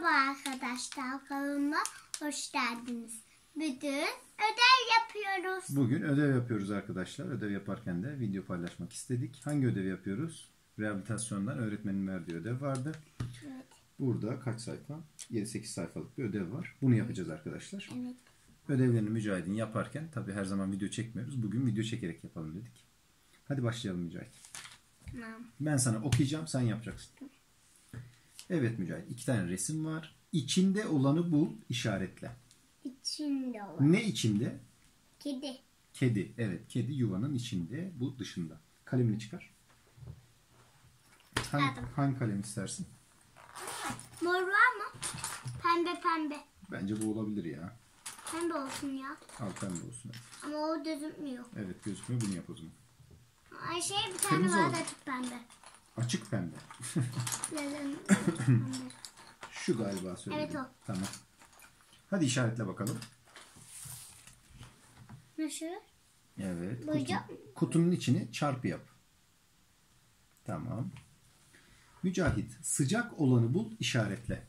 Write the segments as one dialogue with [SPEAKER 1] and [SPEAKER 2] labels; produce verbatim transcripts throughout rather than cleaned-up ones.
[SPEAKER 1] Merhaba arkadaşlar, kanalıma hoş geldiniz. Bugün ödev yapıyoruz.
[SPEAKER 2] Bugün ödev yapıyoruz arkadaşlar. Ödev yaparken de video paylaşmak istedik. Hangi ödevi yapıyoruz? Rehabilitasyondan öğretmenin verdiği ödev vardı.
[SPEAKER 1] Evet.
[SPEAKER 2] Burada kaç sayfa? yedi sekiz sayfalık bir ödev var. Bunu yapacağız arkadaşlar.
[SPEAKER 1] Evet.
[SPEAKER 2] Ödevlerini Mücahit'in yaparken, tabi her zaman video çekmiyoruz. Bugün video çekerek yapalım dedik. Hadi başlayalım Mücahit.
[SPEAKER 1] Tamam.
[SPEAKER 2] Ben sana okuyacağım, sen yapacaksın. Evet Mücahit, iki tane resim var. İçinde olanı bul, işaretle.
[SPEAKER 1] İçinde olan.
[SPEAKER 2] Ne içinde?
[SPEAKER 1] Kedi.
[SPEAKER 2] Kedi. Evet, kedi yuvanın içinde, bu dışında. Kalemini çıkar. Hangi,
[SPEAKER 1] Aldım.
[SPEAKER 2] hangi kalem istersin?
[SPEAKER 1] Mor var mı? Pembe pembe.
[SPEAKER 2] Bence bu olabilir ya.
[SPEAKER 1] Pembe olsun ya.
[SPEAKER 2] Al pembe olsun hadi.
[SPEAKER 1] Ama o gözükmüyor.
[SPEAKER 2] Evet gözükmüyor, bunu yap o zaman.
[SPEAKER 1] Ay şey bir tane
[SPEAKER 2] Kırmızı
[SPEAKER 1] var
[SPEAKER 2] oldu.
[SPEAKER 1] da açık pembe.
[SPEAKER 2] Açık pembe.
[SPEAKER 1] Neden? Açık pembe.
[SPEAKER 2] Şu galiba söyledim.
[SPEAKER 1] Evet, o.
[SPEAKER 2] Tamam. Hadi işaretle bakalım.
[SPEAKER 1] Nasıl?
[SPEAKER 2] Evet. Kutu,
[SPEAKER 1] Boyayacak mı?
[SPEAKER 2] kutunun içini çarpı yap. Tamam. Mücahit, sıcak olanı bul, işaretle.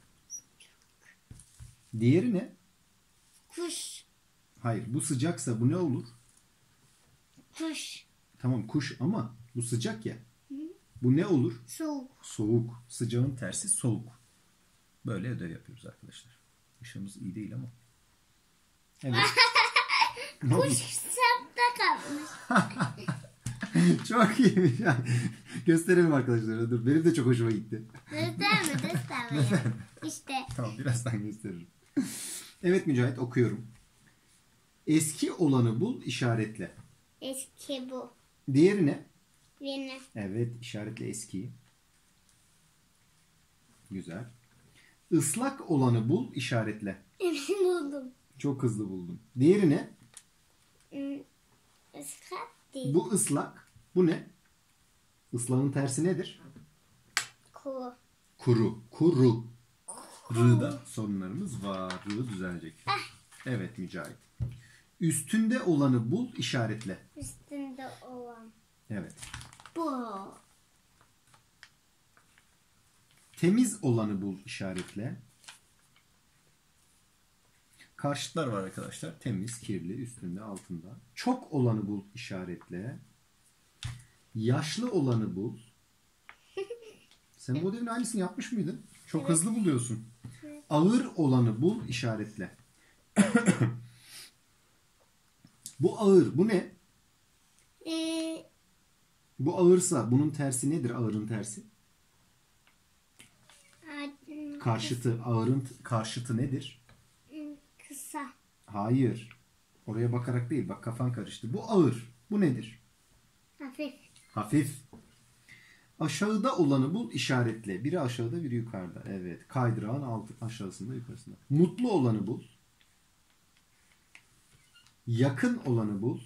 [SPEAKER 2] Diğeri ne?
[SPEAKER 1] Kuş.
[SPEAKER 2] Hayır, bu sıcaksa bu ne olur?
[SPEAKER 1] Kuş.
[SPEAKER 2] Tamam kuş ama bu sıcak ya. Bu ne olur?
[SPEAKER 1] Soğuk.
[SPEAKER 2] Soğuk. Sıcağın tersi soğuk. Böyle ödev yapıyoruz arkadaşlar. Işığımız iyi değil ama. Evet. Ne oldu?
[SPEAKER 1] Kuş sapta kalmış.
[SPEAKER 2] Çok iyiymiş. Yani. Gösterelim arkadaşlar. Dur. Benim de çok hoşuma gitti.
[SPEAKER 1] Gösterme gösterme. İşte.
[SPEAKER 2] Tamam birazdan gösteririm. Evet Mücahit okuyorum. Eski olanı bul, işaretle.
[SPEAKER 1] Eski bu.
[SPEAKER 2] Diğeri ne?
[SPEAKER 1] Yeni.
[SPEAKER 2] Evet, işaretle eskiyi. Güzel. Islak olanı bul, işaretle.
[SPEAKER 1] Emin buldum.
[SPEAKER 2] Çok hızlı buldum. Diğeri ne?
[SPEAKER 1] Hmm, Islak değil.
[SPEAKER 2] Bu ıslak. Bu ne? Islağın tersi nedir?
[SPEAKER 1] Kuru.
[SPEAKER 2] Kuru. Kuru. R'da sorunlarımız var. R düzelecek. Evet Mücahit. Üstünde olanı bul, işaretle.
[SPEAKER 1] Üstünde olan.
[SPEAKER 2] Evet.
[SPEAKER 1] Bu.
[SPEAKER 2] Temiz olanı bul, işaretle. Karşıtlar var arkadaşlar. Temiz, kirli, üstünde, altında. Çok olanı bul, işaretle. Yaşlı olanı bul. Sen bu ödevin aynısını yapmış mıydın? Çok
[SPEAKER 1] Evet.
[SPEAKER 2] hızlı buluyorsun.
[SPEAKER 1] Evet.
[SPEAKER 2] Ağır olanı bul, işaretle. Bu ağır. Bu ne?
[SPEAKER 1] Ee,
[SPEAKER 2] Bu ağırsa bunun tersi nedir? Ağırın tersi.
[SPEAKER 1] a-
[SPEAKER 2] Karşıtı. Ağırın t- karşıtı nedir?
[SPEAKER 1] Kısa.
[SPEAKER 2] Hayır. Oraya bakarak değil. Bak kafan karıştı. Bu ağır. Bu nedir?
[SPEAKER 1] Hafif.
[SPEAKER 2] Hafif. Aşağıda olanı bul, işaretle. Biri aşağıda, biri yukarıda. Evet. Kaydırağın altı, aşağısında, yukarısında. Mutlu olanı bul. Yakın olanı bul.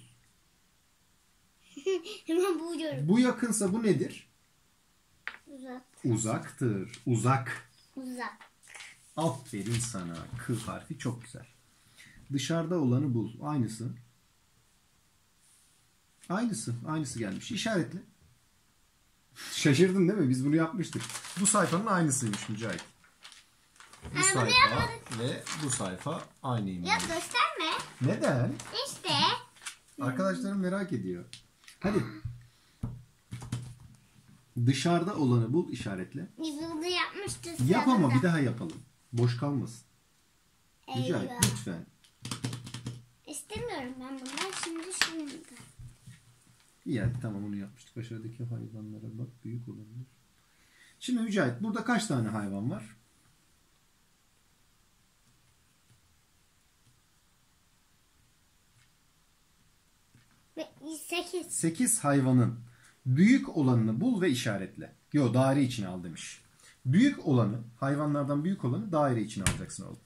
[SPEAKER 1] Hemen buluyorum.
[SPEAKER 2] Bu yakınsa bu nedir?
[SPEAKER 1] Uzak.
[SPEAKER 2] Uzaktır. Uzak.
[SPEAKER 1] Uzak.
[SPEAKER 2] Aferin sana. K harfi çok güzel. Dışarıda olanı bul. Aynısı. Aynısı. Aynısı gelmiş. İşaretle. Şaşırdın değil mi? Biz bunu yapmıştık. Bu sayfanın aynısıymış Mücahit. Bu
[SPEAKER 1] bunu
[SPEAKER 2] sayfa ve bu sayfa aynıymış.
[SPEAKER 1] Ya gösterme.
[SPEAKER 2] Neden?
[SPEAKER 1] İşte.
[SPEAKER 2] Arkadaşlarım merak ediyor. Hadi. Dışarıda olanı bul, işaretle.
[SPEAKER 1] Biz bunu yapmıştık.
[SPEAKER 2] Yap ama
[SPEAKER 1] sırada.
[SPEAKER 2] bir daha yapalım. Boş kalmasın. Mücahit
[SPEAKER 1] Eyvah.
[SPEAKER 2] lütfen.
[SPEAKER 1] İstemiyorum ben bundan. Şimdi şimdi.
[SPEAKER 2] İyi hadi tamam onu yapmıştık. Aşağıdaki hayvanlara bak. Büyük olabilir. Şimdi Mücahit burada kaç tane hayvan var?
[SPEAKER 1] Ve sekiz.
[SPEAKER 2] sekiz hayvanın büyük olanını bul ve işaretle. Yo daire içine al demiş. Büyük olanı, hayvanlardan büyük olanı daire içine alacaksın oğlum.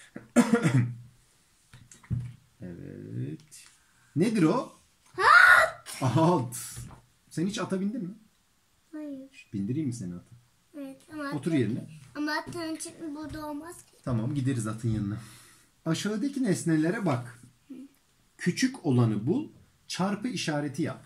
[SPEAKER 2] Evet. Nedir o? At. At. Sen hiç ata bindin mi?
[SPEAKER 1] Hayır.
[SPEAKER 2] Bindireyim mi seni ata?
[SPEAKER 1] Evet ama
[SPEAKER 2] Otur yerine.
[SPEAKER 1] Ama atın için burada olmaz ki.
[SPEAKER 2] Tamam gideriz atın yanına. Aşağıdaki nesnelere bak. Küçük olanı bul. Çarpı işareti yap.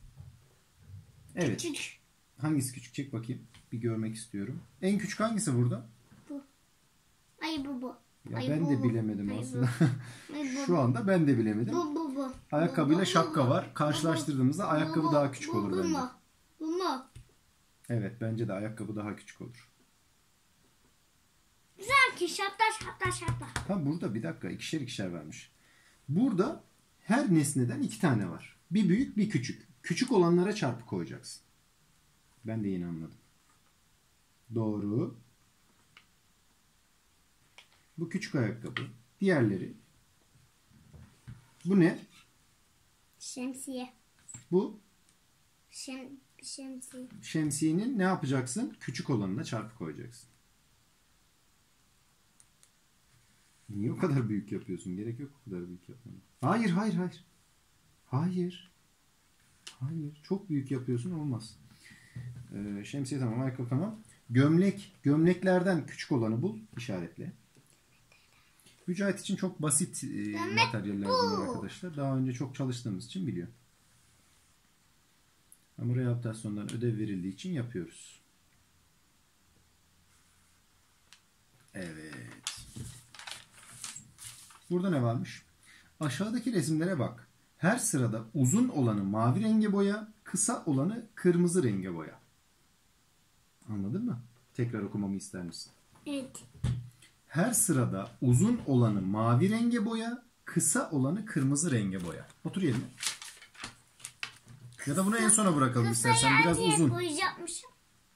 [SPEAKER 2] Evet.
[SPEAKER 1] Küçük.
[SPEAKER 2] Hangisi küçük? Çek bakayım. Bir görmek istiyorum. En küçük hangisi burada?
[SPEAKER 1] Bu. Hayır bu bu.
[SPEAKER 2] Ya
[SPEAKER 1] Hayır,
[SPEAKER 2] ben
[SPEAKER 1] bu,
[SPEAKER 2] de
[SPEAKER 1] bu.
[SPEAKER 2] bilemedim
[SPEAKER 1] Hayır,
[SPEAKER 2] aslında.
[SPEAKER 1] bu. Hayır, bu,
[SPEAKER 2] Şu anda ben de bilemedim.
[SPEAKER 1] Bu bu bu.
[SPEAKER 2] Ayakkabıyla
[SPEAKER 1] Bu, bu,
[SPEAKER 2] şapka
[SPEAKER 1] bu,
[SPEAKER 2] var. Karşılaştırdığımızda
[SPEAKER 1] bu,
[SPEAKER 2] ayakkabı
[SPEAKER 1] bu,
[SPEAKER 2] daha küçük
[SPEAKER 1] bu,
[SPEAKER 2] olur
[SPEAKER 1] bu
[SPEAKER 2] bence.
[SPEAKER 1] mu? Bu mu?
[SPEAKER 2] Evet, bence de ayakkabı daha küçük olur.
[SPEAKER 1] Güzel ki şapta şapta şapta.
[SPEAKER 2] Ha burada bir dakika ikişer ikişer vermiş. Burada her nesneden iki tane var. Bir büyük bir küçük. Küçük olanlara çarpı koyacaksın. Ben de yeni anladım. Doğru. Bu küçük ayakkabı. Diğerleri. Bu ne?
[SPEAKER 1] Şemsiye.
[SPEAKER 2] Bu
[SPEAKER 1] Şem, şemsiye.
[SPEAKER 2] şemsiyenin ne yapacaksın? Küçük olanına çarpı koyacaksın. Niye o kadar büyük yapıyorsun? Gerek yok o kadar büyük yapmana. Hayır, hayır, hayır. Hayır. Hayır. Çok büyük yapıyorsun olmaz. Ee, şemsiye tamam, ayakkabı tamam. Gömlek. Gömleklerden küçük olanı bul. İşaretle. Mücahit için çok basit e, materyaller bunlar arkadaşlar. Daha önce çok çalıştığımız için biliyor. Ama rehabilitasyondan ödev verildiği için yapıyoruz. Evet. Burada ne varmış? Aşağıdaki resimlere bak. Her sırada uzun olanı mavi renge boya, kısa olanı kırmızı renge boya. Anladın mı? Tekrar okumamı ister misin?
[SPEAKER 1] Evet.
[SPEAKER 2] Her sırada uzun olanı mavi renge boya, kısa olanı kırmızı renge boya. Otur yerine. Ya da bunu en sona bırakalım istersen. Biraz uzun.
[SPEAKER 1] Boyayacakmışım.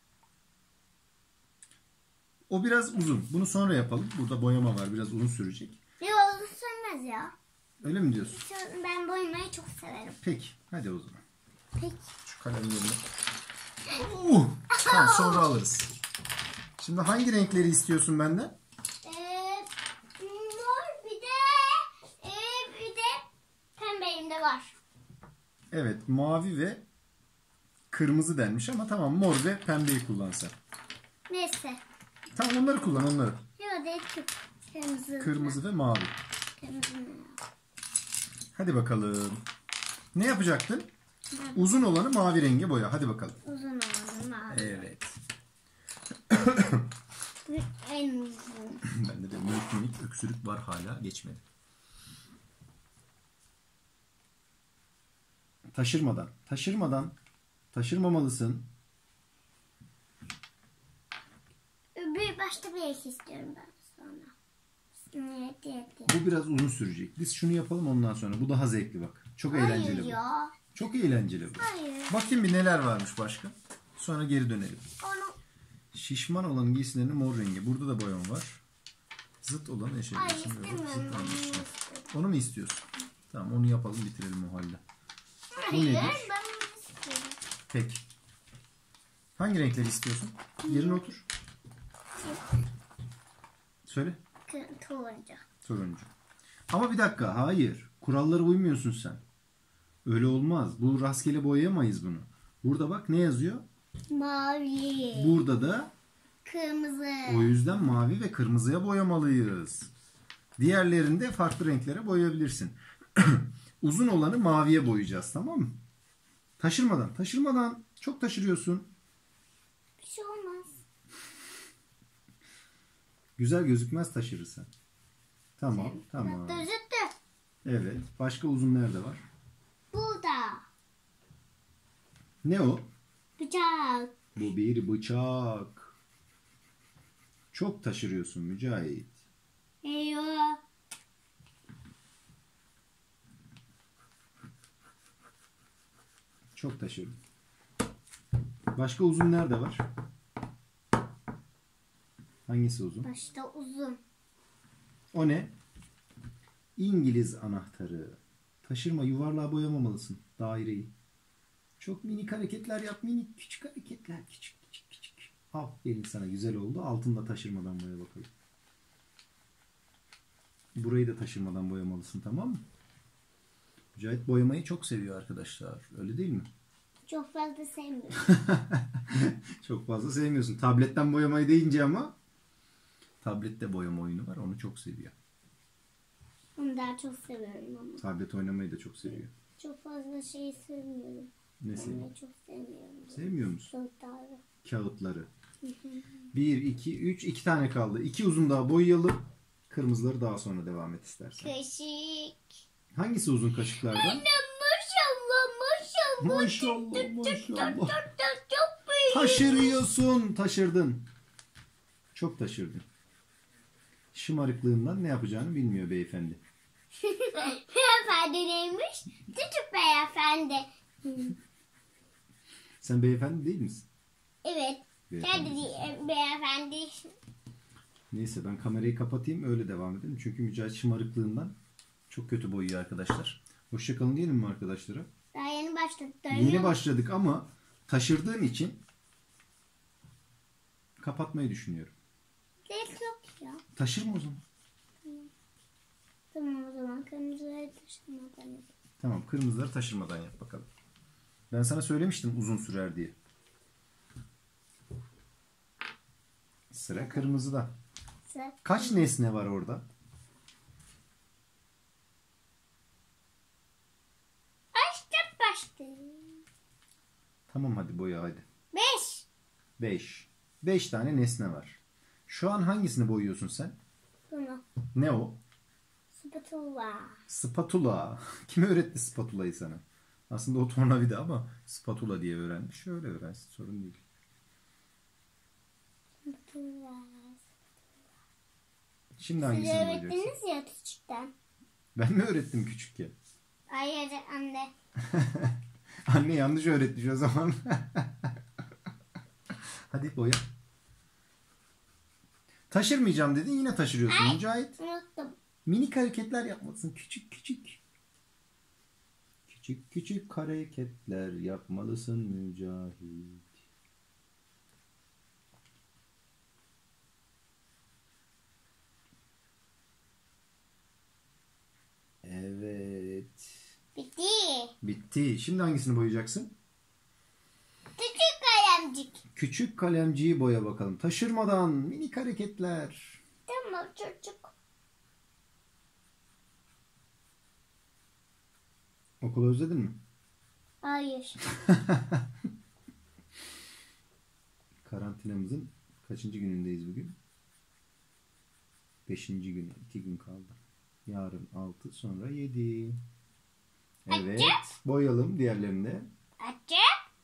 [SPEAKER 2] O biraz uzun. Bunu sonra yapalım. Burada boyama var. Biraz uzun sürecek.
[SPEAKER 1] Yok uzun sürmez ya.
[SPEAKER 2] Öyle mi diyorsun?
[SPEAKER 1] Ben boyamayı çok severim.
[SPEAKER 2] Peki. Hadi o zaman.
[SPEAKER 1] Peki.
[SPEAKER 2] Şu kalemlerini. Uh, tamam sonra alırız. Şimdi hangi renkleri istiyorsun benden?
[SPEAKER 1] Ee, mor bir de e, bir de pembeyim de var.
[SPEAKER 2] Evet, mavi ve kırmızı denmiş ama tamam, mor ve pembeyi kullan sen.
[SPEAKER 1] Neyse.
[SPEAKER 2] Tamam, onları kullan, onları.
[SPEAKER 1] Yok değil ki. Kırmızı.
[SPEAKER 2] Kırmızı ve mavi.
[SPEAKER 1] Kırmızı.
[SPEAKER 2] Hadi bakalım. Ne yapacaktın? Uzun olanı mavi renge boya. Hadi bakalım.
[SPEAKER 1] Uzun olanı mavi.
[SPEAKER 2] Evet.
[SPEAKER 1] Bu en uzun.
[SPEAKER 2] Bende de minik minik öksürük var, hala geçmedi. Taşırmadan. Taşırmadan. Taşırmamalısın.
[SPEAKER 1] Bir başka bir renk istiyorum ben sonra. Evet, evet, evet.
[SPEAKER 2] Bu biraz uzun sürecek. Biz şunu yapalım ondan sonra. Bu daha zevkli bak. Çok eğlenceli
[SPEAKER 1] Hayır
[SPEAKER 2] bu.
[SPEAKER 1] ya.
[SPEAKER 2] Çok eğlenceli bu.
[SPEAKER 1] Hayır.
[SPEAKER 2] Bakayım bir neler varmış başka. Sonra geri dönelim.
[SPEAKER 1] Onu.
[SPEAKER 2] Şişman olan giysilerinin mor rengi. Burada da boyama var. Zıt olan eşit.
[SPEAKER 1] Hayır istemiyorum. Onu istiyorum.
[SPEAKER 2] Onu mu istiyorsun? Tamam, onu yapalım, bitirelim o halde.
[SPEAKER 1] Hayır
[SPEAKER 2] nedir?
[SPEAKER 1] ben bunu istiyorum.
[SPEAKER 2] Peki. Hangi renkleri istiyorsun? Yerine otur. Söyle.
[SPEAKER 1] Kı- Turuncu.
[SPEAKER 2] Turuncu. Ama bir dakika. Hayır. Kurallara uymuyorsun sen. Öyle olmaz. Bu rastgele boyayamayız bunu. Burada bak ne yazıyor?
[SPEAKER 1] Mavi.
[SPEAKER 2] Burada da
[SPEAKER 1] Kırmızı.
[SPEAKER 2] o yüzden mavi ve kırmızıya boyamalıyız. Diğerlerinde farklı renklere boyayabilirsin. Uzun olanı maviye boyayacağız, tamam mı? Taşırmadan. Taşırmadan. Çok taşırıyorsun.
[SPEAKER 1] Bir şey olmaz.
[SPEAKER 2] Güzel gözükmez taşırırsan. Tamam. Tamam.
[SPEAKER 1] Gözüktü.
[SPEAKER 2] Evet. Başka uzun nerede var?
[SPEAKER 1] Burada.
[SPEAKER 2] Ne o?
[SPEAKER 1] Bıçak.
[SPEAKER 2] Bu bir bıçak. Çok taşırıyorsun Mücahit.
[SPEAKER 1] Eyvah.
[SPEAKER 2] Çok taşırdım. Başka uzun nerede var? Hangisi uzun?
[SPEAKER 1] Başta uzun.
[SPEAKER 2] O ne? İngiliz anahtarı. Taşırma, yuvarlığa boyamamalısın daireyi. Çok minik hareketler yap, minik küçük hareketler, küçük küçük küçük. Aferin sana, güzel oldu. Altında taşırmadan boya bakalım. Burayı da taşırmadan boyamalısın, tamam mı? Mücahit boyamayı çok seviyor arkadaşlar. Öyle değil mi?
[SPEAKER 1] Çok fazla sevmiyorum.
[SPEAKER 2] Çok fazla sevmiyorsun. Tabletten boyamayı deyince ama tablette boyama oyunu var. Onu çok seviyor.
[SPEAKER 1] Onu daha çok seviyorum ama.
[SPEAKER 2] Tablet oynamayı da çok seviyor.
[SPEAKER 1] Çok fazla şey sevmiyorum.
[SPEAKER 2] Ne seviyor?
[SPEAKER 1] Ben çok sevmiyorum.
[SPEAKER 2] Sevmiyor musun?
[SPEAKER 1] Kağıtları.
[SPEAKER 2] Kağıtları. Bir, iki, üç. iki tane kaldı. İki uzun daha boyayalım. Kırmızıları daha sonra devam et istersen.
[SPEAKER 1] Kaşık.
[SPEAKER 2] Hangisi uzun kaşıklardan?
[SPEAKER 1] Anne maşallah maşallah.
[SPEAKER 2] Maşallah maşallah.
[SPEAKER 1] Çok büyük.
[SPEAKER 2] Taşırıyorsun. Taşırdın. Çok taşırdın. Şımarıklığından ne yapacağını bilmiyor beyefendi.
[SPEAKER 1] Beyefendi neymiş? Küçük beyefendi.
[SPEAKER 2] Sen beyefendi değil misin?
[SPEAKER 1] Evet.
[SPEAKER 2] Beyefendi.
[SPEAKER 1] Kendi değil, beyefendi.
[SPEAKER 2] Neyse ben kamerayı kapatayım öyle devam edelim. Çünkü Mücahit şımarıklığından çok kötü boyuyor arkadaşlar. Hoşçakalın diyelim mi arkadaşlara?
[SPEAKER 1] Daha yeni başladık.
[SPEAKER 2] Yeni başladık ama taşırdığın için kapatmayı düşünüyorum.
[SPEAKER 1] Değil yok ya.
[SPEAKER 2] Taşırma o zaman.
[SPEAKER 1] Tamam o zaman kırmızıları taşımadan yapalım.
[SPEAKER 2] Tamam kırmızıları taşırmadan yap bakalım. Ben sana söylemiştim uzun sürer diye. Sıra kırmızıda.
[SPEAKER 1] Sıra.
[SPEAKER 2] Kaç nesne var orada?
[SPEAKER 1] Başta başta.
[SPEAKER 2] Tamam hadi boya hadi.
[SPEAKER 1] Beş.
[SPEAKER 2] Beş. Beş tane nesne var. Şu an hangisini boyuyorsun sen?
[SPEAKER 1] Bunu.
[SPEAKER 2] Ne o?
[SPEAKER 1] Spatula.
[SPEAKER 2] Spatula. Kim öğretti spatulayı sana? Aslında o tornavida ama spatula diye öğrenmiş. Öyle öğrensin sorun değil.
[SPEAKER 1] Spatula.
[SPEAKER 2] Şimdi
[SPEAKER 1] Siz
[SPEAKER 2] hangisini boyayacaksın?
[SPEAKER 1] öğrettiniz ya küçükten.
[SPEAKER 2] Ben mi öğrettim küçükken?
[SPEAKER 1] Hayır anne.
[SPEAKER 2] Anne yanlış öğretmiş o zaman. Hadi boya. Taşırmayacağım dedin yine taşırıyorsun
[SPEAKER 1] Ay.
[SPEAKER 2] Mücahit.
[SPEAKER 1] Unuttum.
[SPEAKER 2] Minik hareketler yapmalısın. Küçük küçük. Küçük küçük hareketler yapmalısın Mücahit. Evet.
[SPEAKER 1] Bitti.
[SPEAKER 2] Bitti. Şimdi hangisini boyayacaksın?
[SPEAKER 1] Küçük kalemcik.
[SPEAKER 2] Küçük kalemciyi boya bakalım. Taşırmadan minik hareketler.
[SPEAKER 1] Tamam çocuk.
[SPEAKER 2] Okulu özledin mi?
[SPEAKER 1] Hayır.
[SPEAKER 2] Karantinamızın kaçıncı günündeyiz bugün? Beşinci günü. İki gün kaldı. Yarın altı sonra yedi. Evet. Boyayalım diğerlerini de.
[SPEAKER 1] Açık.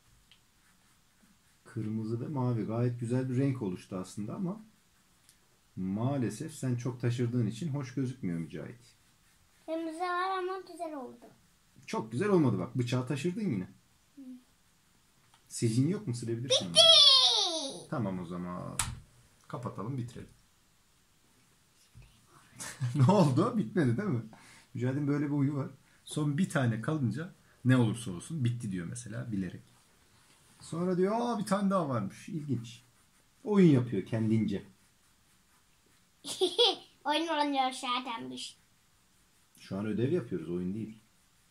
[SPEAKER 2] Kırmızı ve mavi. Gayet güzel bir renk oluştu aslında ama maalesef sen çok taşırdığın için hoş gözükmüyor Mücahit.
[SPEAKER 1] Kırmızı var ama güzel oldu.
[SPEAKER 2] Çok güzel olmadı bak. Bıçağı taşırdın yine. Silgin yok mu? Silebilirsin. onu.
[SPEAKER 1] Bitti.
[SPEAKER 2] Tamam o zaman. Kapatalım bitirelim. Ne oldu? Bitmedi değil mi? Mücahit'in böyle bir huyu var. Son bir tane kalınca ne olursa olsun bitti diyor mesela bilerek. Sonra diyor aa bir tane daha varmış. İlginç. Oyun yapıyor kendince.
[SPEAKER 1] Oyun oynuyor zatenmiş.
[SPEAKER 2] Şu an ödev yapıyoruz oyun değil.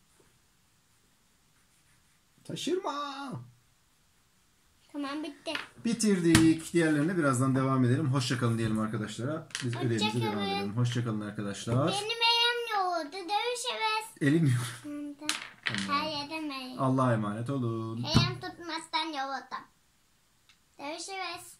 [SPEAKER 2] Taşırma.
[SPEAKER 1] Tamam bitti.
[SPEAKER 2] Bitirdik. Diğerlerine birazdan devam edelim. Hoşçakalın diyelim arkadaşlara. Biz
[SPEAKER 1] Hoşça
[SPEAKER 2] ödevimize devam
[SPEAKER 1] kalın.
[SPEAKER 2] edelim. Hoşçakalın arkadaşlar.
[SPEAKER 1] Benim elim ne oldu? Dövüşürüz.
[SPEAKER 2] Elim yok.
[SPEAKER 1] Her yerden elim.
[SPEAKER 2] Allah'a emanet olun.
[SPEAKER 1] Elim tutmazdan yolladım. Dövüşürüz.